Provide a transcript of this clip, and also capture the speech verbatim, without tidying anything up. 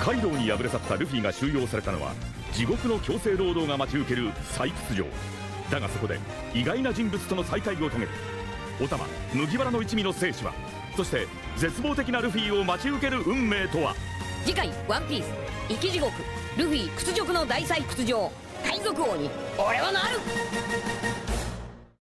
カイドウに敗れ去ったルフィが収容されたのは地獄の強制労働が待ち受ける採掘場だが、そこで意外な人物との再会を遂げるお玉麦わらの一味の生死は、そして絶望的なルフィを待ち受ける運命とは。 次回「ワンピース生き地獄ルフィ屈辱の大採掘場海賊王に俺はなる。